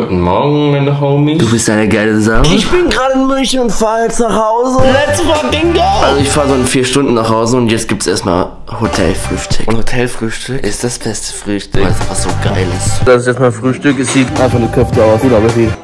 Guten Morgen, meine Homies. Du bist eine geile Sau. Ich bin gerade in München und fahre jetzt nach Hause. Let's fucking go! Also ich fahre so in 4 Stunden nach Hause und jetzt gibt's erstmal Hotelfrühstück. Und Hotelfrühstück Ist das beste Frühstück, weil es einfach so geil ist. Das ist jetzt mal Frühstück. Es sieht einfach eine Köfte aus. Gut, aber viel.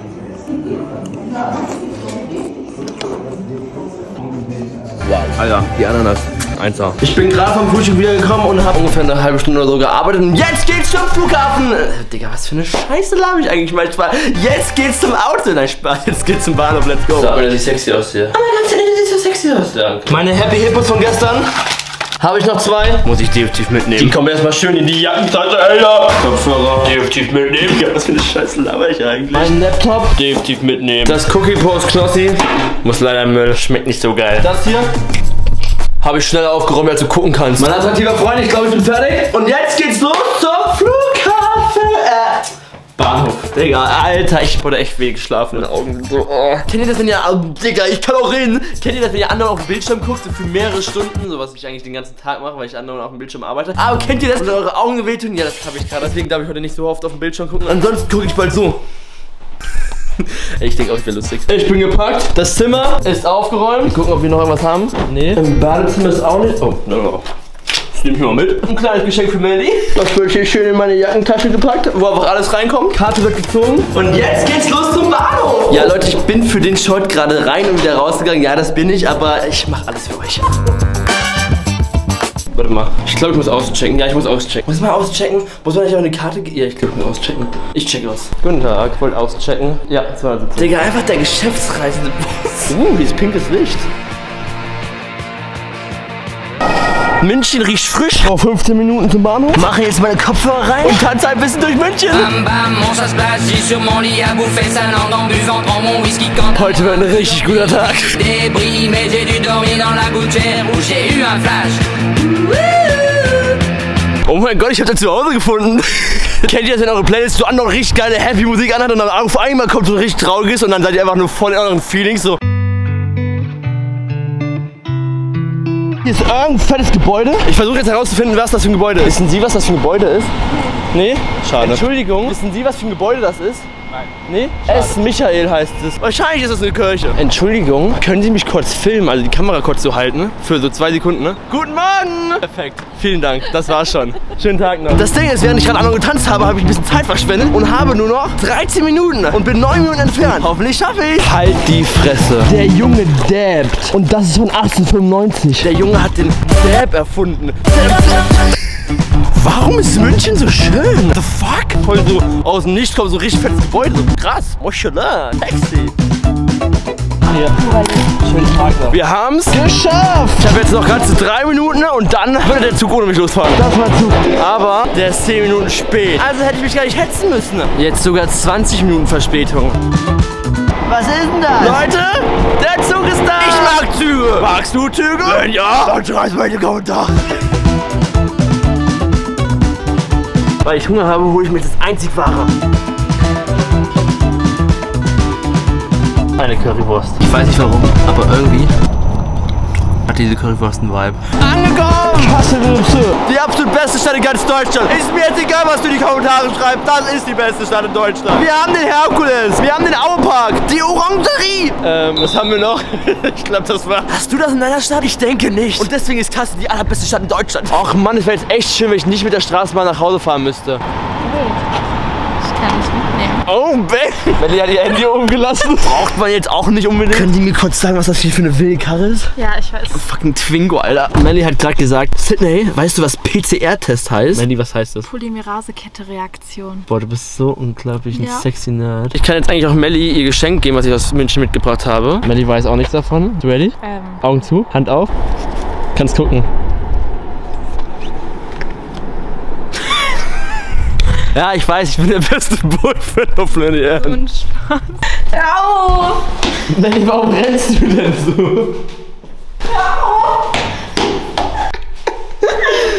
Wow. Alter, die Ananas. 1A. Ich bin gerade vom Frühstück wiedergekommen und habe ungefähr eine halbe Stunde oder so gearbeitet. Und jetzt geht's zum Flughafen. Digga, was für eine Scheiße laber ich eigentlich manchmal. Jetzt geht's zum Auto. Nein, Spaß. Jetzt geht's zum Bahnhof. Let's go. Sag mal, dass ich sexy aussehe. Oh mein Gott, sieht so sexy aus. Danke. Meine Happy Hippos von gestern. Habe ich noch 2. Muss ich definitiv mitnehmen. Die kommen erstmal schön in die Jackentasche, Alter. Kopfhörer. Definitiv mitnehmen. Ja, was für eine Scheiße laber ich eigentlich. Mein Laptop. Definitiv mitnehmen. Das Cookie Post Knossi. Muss leider im Müll. Schmeckt nicht so geil. Das hier. Habe ich schneller aufgeräumt, als du gucken kannst. Mein attraktiver Freund, ich glaube, ich bin fertig. Und jetzt geht's los zum Flughafen. Bahnhof. Digga, Alter, ich wurde echt wenig geschlafen. Meine Augen sind so, oh. Kennt ihr das, wenn ihr, Digga, ich kann auch reden. Kennt ihr das, wenn ihr anderen auf dem Bildschirm guckt, so für mehrere Stunden, so was ich eigentlich den ganzen Tag mache, weil ich anderen auf dem Bildschirm arbeite. Aber kennt ihr das, wenn eure Augen wehtun? Ja, das habe ich gerade. Deswegen darf ich heute nicht so oft auf dem Bildschirm gucken. Ansonsten gucke ich bald so. Ich denke auch, ich wäre lustig. Ich bin gepackt. Das Zimmer ist aufgeräumt. Wir gucken, ob wir noch irgendwas haben. Nee. Im Badezimmer ist auch nicht. Oh, no. Das nehme ich mal mit. Ein kleines Geschenk für Melly. Das wird hier schön in meine Jackentasche gepackt, wo einfach alles reinkommt. Karte wird gezogen. Und jetzt geht's los zum Bahnhof. Ja, Leute, ich bin für den Shot gerade rein und wieder rausgegangen. Ja, das bin ich, aber ich mache alles für euch. Warte mal. Ich glaube, ich muss auschecken. Ja, ich muss auschecken. Muss man auschecken? Muss man nicht auch eine Karte geben? Ja, ich glaube, ich muss auschecken. Ich check aus. Guten Tag. Ich wollte auschecken. Ja, 270. Digga, einfach der Geschäftsreisende. Hier ist pinkes Licht. München riecht frisch. Auf 15 Minuten zum Bahnhof. Mache jetzt meine Kopfhörer rein und tanze ein bisschen durch München. Heute wird ein richtig guter Tag. Oh mein Gott, ich hab das zu Hause gefunden. Kennt ihr das, wenn eure Playlist so andere richtig geile Happy Musik anhat und dann auf einmal kommt so richtig trauriges und dann seid ihr einfach nur voll in euren Feelings so. Hier ist irgendein fettes Gebäude. Ich versuche jetzt herauszufinden, was das für ein Gebäude ist. Wissen Sie, was das für ein Gebäude ist? Nee? Schade. Entschuldigung, wissen Sie, was für ein Gebäude das ist? Nein. Nee? S. Michael heißt es. Wahrscheinlich ist das eine Kirche. Entschuldigung, können Sie mich kurz filmen, also die Kamera kurz so halten, ne? Für so 2 Sekunden, ne? Guten Morgen! Perfekt. Vielen Dank, das war's schon. Schönen Tag noch. Das Ding ist, während ich gerade anderen getanzt habe, habe ich ein bisschen Zeit verschwendet und habe nur noch 13 Minuten und bin 9 Minuten entfernt. Hoffentlich schaffe ich. Halt die Fresse. Der Junge dabbt. Und das ist von 1895. Der Junge hat den Dab erfunden. Warum ist München so schön? What the fuck? Voll so aus dem Nichts kommt so richtig fettes Gebäude. So krass. Moschala. Sexy. Hier. Schönen Tag noch. Wir haben's geschafft. Ich habe jetzt noch ganze 3 Minuten und dann würde der Zug ohne mich losfahren. Das war Zug. Aber der ist 10 Minuten spät. Also hätte ich mich gar nicht hetzen müssen. Jetzt sogar 20 Minuten Verspätung. Was ist denn das? Leute, der Zug ist da. Ich mag Züge. Magst du Züge? Wenn ja, dann schreib's mal in die Kommentare. Weil ich Hunger habe, hole ich mir das einzig wahre. Eine Currywurst. Ich weiß nicht warum, aber irgendwie hat diese Currywurst einen Vibe. Angekommen! Kassel-Wilhelmshöhe. Die absolut beste Stadt in ganz Deutschland. Ist mir jetzt egal, was du in die Kommentare schreibst. Das ist die beste Stadt in Deutschland. Wir haben den Herkules. Wir haben den Aupark. Die Orangerie. Was haben wir noch? Ich glaube, das war... Hast du das in deiner Stadt? Ich denke nicht. Und deswegen ist Kassel die allerbeste Stadt in Deutschland. Ach Mann, es wäre jetzt echt schön, wenn ich nicht mit der Straßenbahn nach Hause fahren müsste. Ich kann nicht mitnehmen. Oh, Baby. Melly hat ihr Handy oben gelassen. Braucht man jetzt auch nicht unbedingt. Können die mir kurz sagen, was das hier für eine wilde Karre ist? Ja, ich weiß. Fucking Twingo, Alter. Melly hat gerade gesagt, Sydney, weißt du, was PCR-Test heißt? Melly, was heißt das? Polymerase-Kette-Reaktion. Boah, du bist so unglaublich ein sexy Nerd. Ich kann jetzt eigentlich auch Melly ihr Geschenk geben, was ich aus München mitgebracht habe. Melly weiß auch nichts davon. Du ready? Augen zu, Hand auf. Kannst gucken. Ja, ich weiß, ich bin der beste Boyfriend auf Planet Earth. Und Spaß. Au! Melly, warum rennst du denn so? Ja.